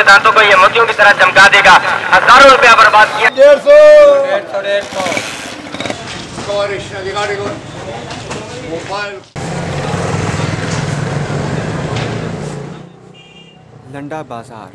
दांतों को ये मोतियों की तरह चमका देगा। हजारों रुपया बर्बाद किया। 150 लंडा बाजार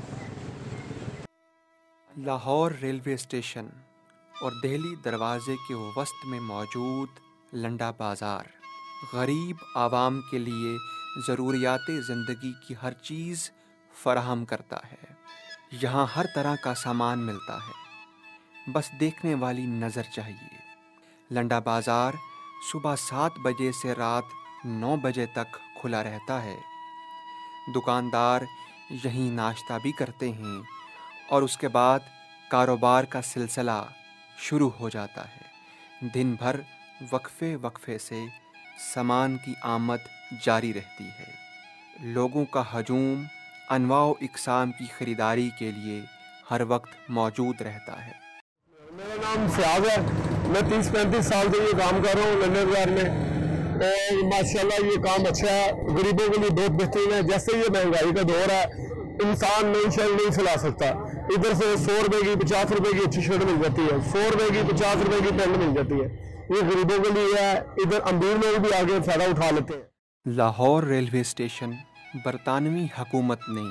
लाहौर रेलवे स्टेशन और दिल्ली दरवाजे के वस्त में मौजूद लंडा बाजार गरीब आवाम के लिए ज़रूरियात ज़िंदगी की हर चीज़ फराहम करता है। यहाँ हर तरह का सामान मिलता है, बस देखने वाली नज़र चाहिए। लंडा बाजार सुबह 7 बजे से रात 9 बजे तक खुला रहता है। दुकानदार यहीं नाश्ता भी करते हैं और उसके बाद कारोबार का सिलसिला शुरू हो जाता है। दिन भर वक्फे से सामान की आमद जारी रहती है। लोगों का हजूम अनवाओ इकसाम की ख़रीदारी के लिए हर वक्त मौजूद रहता है। मेरा नाम सियाज है। मैं 30-35 साल से ये काम कर रहा हूँ लंदन बाजार में, और माशाल्लाह ये काम अच्छा है, गरीबों के लिए बहुत बेहतरीन है। जैसे ये महंगाई का दौर है, इंसान नई शर्ट नहीं सिला सकता। इधर से 100 रुपए की 50 रुपए की अच्छी शर्ट मिल जाती है, 100 रुपए की 50 रुपए की पैंट मिल जाती है। ये गरीबों के लिए है। इधर अमीर लोग भी आगे फ़ायदा उठा लेते हैं। लाहौर रेलवे स्टेशन बरतानवी हुकूमत ने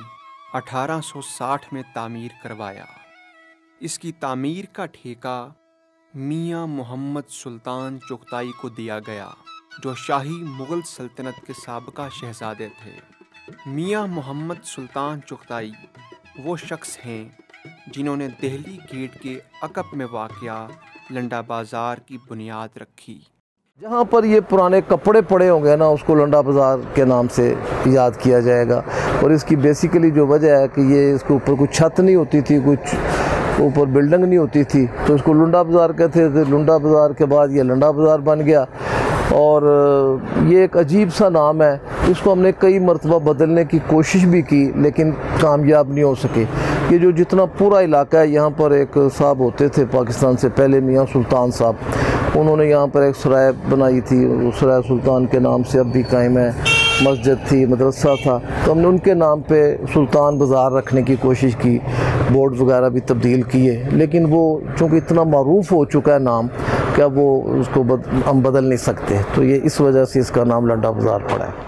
1860 में तामीर करवाया। इसकी तामीर का ठेका मियाँ मोहम्मद सुल्तान चुगताई को दिया गया, जो शाही मुग़ल सल्तनत के साबका शहज़ादे थे। मियाँ मोहम्मद सुल्तान चुगताई वो शख्स हैं जिन्होंने दिल्ली गेट के अकब में वाक़या लंडा बाज़ार की बुनियाद रखी। जहाँ पर ये पुराने कपड़े पड़े होंगे ना, उसको लंडा बाज़ार के नाम से याद किया जाएगा। और इसकी बेसिकली जो वजह है कि ये इसके ऊपर कुछ छत नहीं होती थी, कुछ ऊपर बिल्डिंग नहीं होती थी, तो इसको लंडा बाज़ार कहते थे। लंडा बाज़ार के बाद ये लंडा बाज़ार बन गया और ये एक अजीब सा नाम है। इसको हमने कई मरतबा बदलने की कोशिश भी की, लेकिन कामयाब नहीं हो सके। ये जो जितना पूरा इलाका है, यहाँ पर एक साहब होते थे पाकिस्तान से पहले, मियाँ सुल्तान साहब, उन्होंने यहाँ पर एक सराय बनाई थी। उस सराय सुल्तान के नाम से अब भी कायम है। मस्जिद थी, मदरसा था, तो हमने उनके नाम पे सुल्तान बाज़ार रखने की कोशिश की, बोर्ड वगैरह भी तब्दील किए, लेकिन वो चूँकि इतना मरूफ हो चुका है नाम, क्या वो उसको हम बदल नहीं सकते, तो ये इस वजह से इसका नाम लंडा बाज़ार पड़ा है।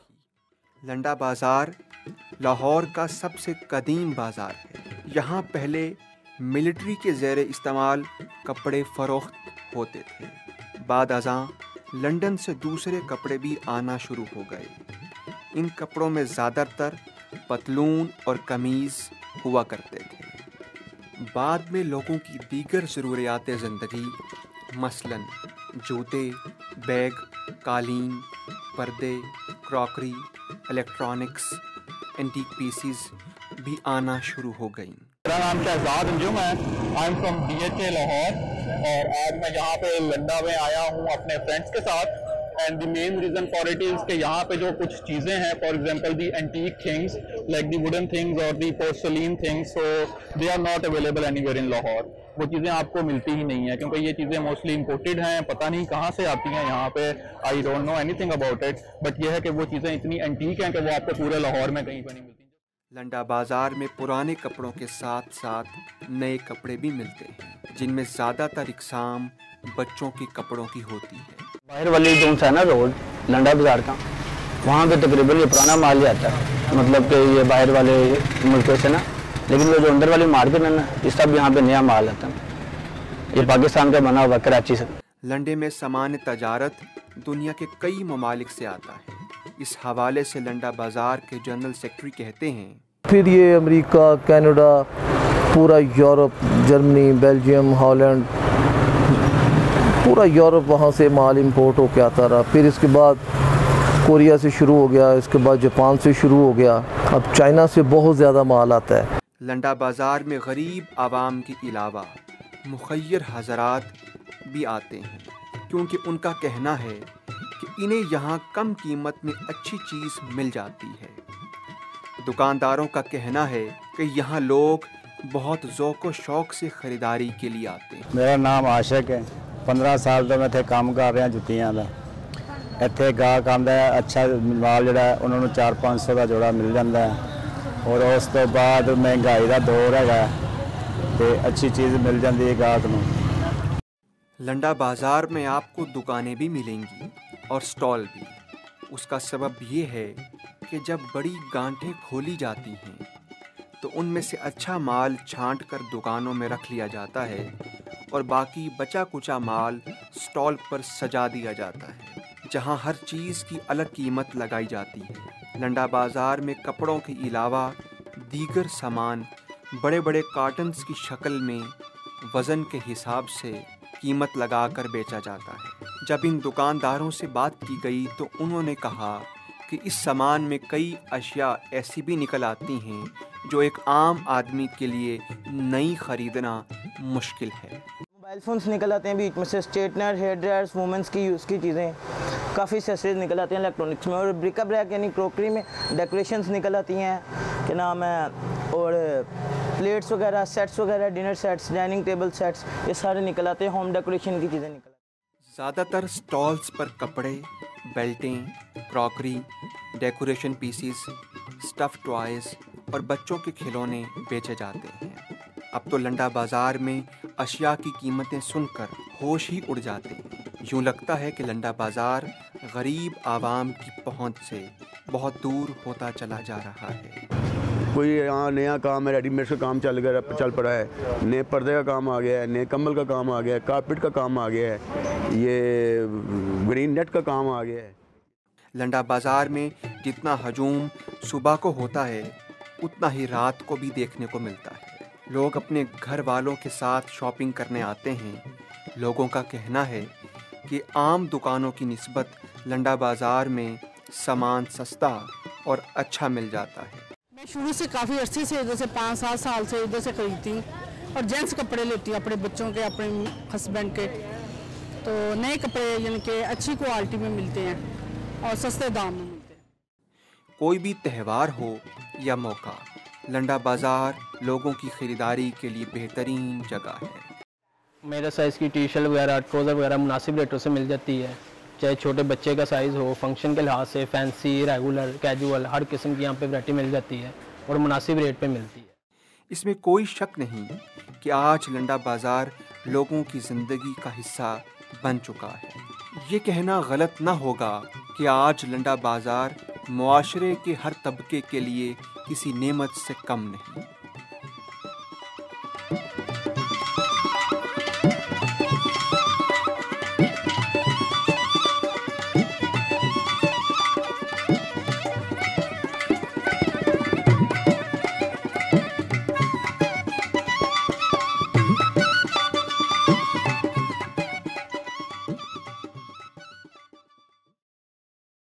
लंडा बाज़ार लाहौर का सबसे कदीम बाज़ार है। यहाँ पहले मिलिट्री के ज़ेर इस्तेमाल कपड़े फ़रोख्त होते थे। बाद अज़ां लंदन से दूसरे कपड़े भी आना शुरू हो गए। इन कपड़ों में ज़्यादातर पतलून और कमीज़ हुआ करते थे। बाद में लोगों की दीगर ज़रूरियात ज़िंदगी मसलन जूते, बैग, कालीन, पर्दे, क्रॉकरी, इलेक्ट्रॉनिक्स, एंटीक पीसीज भी आना शुरू हो गईं। मेरा नाम शहजाद अंजुम है। I am from DHA Lahore, और आज मैं यहाँ पे लंडा में आया हूँ अपने फ्रेंड्स के साथ। And the main reason for it is कि यहाँ पे जो कुछ चीज़ें हैं, for example the antique things like the wooden things और the porcelain things, so they are not available anywhere in Lahore. वो चीज़ें आपको मिलती ही नहीं है, क्योंकि ये चीज़ें मोस्टली इंपोर्टेड हैं, पता नहीं कहाँ से आती हैं यहाँ पे। I don't know anything about it, but ये है कि वो चीज़ें इतनी एंटीक हैं कि वो आपको पूरे लाहौर में कहीं पर नहीं मिलती। लंडा बाज़ार में पुराने कपड़ों के साथ साथ नए कपड़े भी मिलते हैं, जिनमें ज़्यादातर इकसाम बच्चों के कपड़ों की होती है। बाहर वाली जो है ना रोड लंडा बाज़ार का, वहाँ पे तकरीबन ये पुराना माल जाता है, मतलब कि ये बाहर वाले मुल्कों से ना, लेकिन वो जो अंदर वाली मार्केट है ना, इस सब यहाँ पे नया माल आता है। ये पाकिस्तान का बना हुआ कराची से। लंडे में सामान तजारत दुनिया के कई ममालिक से आता है। इस हवाले से लंडा बाज़ार के जनरल सेक्रेटरी कहते हैं, फिर ये अमेरिका, कनाडा, पूरा यूरोप, जर्मनी, बेल्जियम, हॉलैंड, पूरा यूरोप, वहाँ से माल इंपोर्ट होके आता रहा। फिर इसके बाद कोरिया से शुरू हो गया, इसके बाद जापान से शुरू हो गया, अब चाइना से बहुत ज़्यादा माल आता है। लंडा बाज़ार में गरीब आवाम के अलावा मुखय्यर हज़रात भी आते हैं, क्योंकि उनका कहना है कि इन्हें यहाँ कम कीमत में अच्छी चीज़ मिल जाती है। दुकानदारों का कहना है कि यहाँ लोग बहुत ज़ौक़ व शौक़ से ख़रीदारी के लिए आते हैं। मेरा नाम आशिक है। 15 साल तो मैं इत्थे काम कर रहा जुत्तियां दा। इत्थे गाहक आंदा है, अच्छा माल जिहड़ा उन्होंने 400-500 का जोड़ा मिल जाता है। और उस तो बाद महंगाई का दौर है तो अच्छी चीज़ मिल जाती है गाहक नूं। लंडा बाज़ार में आपको दुकानें भी मिलेंगी और स्टॉल भी। उसका सबब ये है कि जब बड़ी गांठें खोली जाती हैं तो उनमें से अच्छा माल छांट कर दुकानों में रख लिया जाता है और बाकी बचा कुचा माल स्टॉल पर सजा दिया जाता है, जहां हर चीज़ की अलग कीमत लगाई जाती है। लंडा बाज़ार में कपड़ों के अलावा दीगर सामान बड़े बड़े कार्टन्स की शक्ल में वज़न के हिसाब से कीमत लगाकर बेचा जाता है। जब इन दुकानदारों से बात की गई तो उन्होंने कहा कि इस सामान में कई अशिया ऐसी भी निकल आती हैं जो एक आम आदमी के लिए नई खरीदना मुश्किल है। मोबाइल फ़ोन्स निकल आते हैं बीच में से, स्ट्रेटनर, हेयर ड्रायर्स, वुमेंस की यूज़ की चीज़ें, काफ़ी एक्सेसरीज निकल आती हैं इलेक्ट्रॉनिक्स में, और ब्रिका ब्रैक यानी क्रोकरी में डेकोरेशंस निकल आती हैं, क्या नाम है, और प्लेट्स वगैरह, सेट्स वगैरह, dinner sets, dining table sets, ये सारे निकल आते हैं, होम डेकोरेशन की चीज़ें निकल आती हैं। ज़्यादातर स्टॉल्स पर कपड़े, बेल्टें, crockery, decoration pieces, stuff toys और बच्चों के खिलौने बेचे जाते हैं। अब तो लंडा बाज़ार में अशिया की कीमतें सुनकर होश ही उड़ जाते हैं। यूँ लगता है कि लंडा बाज़ार गरीब आवाम की पहुंच से बहुत दूर होता चला जा रहा है। कोई यहाँ नया काम है, रेडीमेड का काम चल पड़ा है, नए पर्दे का काम आ गया है, नए कंबल का काम आ गया है, कारपेट का काम आ गया है, ये ग्रीन नेट का काम आ गया है। लंडा बाज़ार में जितना हजूम सुबह को होता है उतना ही रात को भी देखने को मिलता है। लोग अपने घर वालों के साथ शॉपिंग करने आते हैं। लोगों का कहना है कि आम दुकानों की निस्बत लंडा बाज़ार में सामान सस्ता और अच्छा मिल जाता है। मैं शुरू से काफ़ी अरसे से इधर से 5-7 साल से इधर से खरीदती हूँ और जेंट्स कपड़े लेती हूँ, अपने बच्चों के, अपने हस्बैंड के। तो नए कपड़े यानी कि अच्छी क्वालिटी में मिलते हैं और सस्ते दाम में मिलते हैं। कोई भी त्यौहार हो या मौका, लंडा बाज़ार लोगों की ख़रीदारी के लिए बेहतरीन जगह है। मेरे साइज़ की टी शर्ट वगैरह, ट्राउज़र वगैरह मुनासिब रेटों से मिल जाती है। चाहे छोटे बच्चे का साइज़ हो, फंक्शन के लिहाज से फैंसी, रेगुलर, कैजुअल, हर किस्म की यहाँ पे वैरायटी मिल जाती है और मुनासिब रेट पे मिलती है। इसमें कोई शक नहीं कि आज लंडा बाज़ार लोगों की ज़िंदगी का हिस्सा बन चुका है। ये कहना गलत ना होगा कि आज लंडा बाज़ार मुआशरे के हर तबके के लिए किसी नेमत से कम नहीं।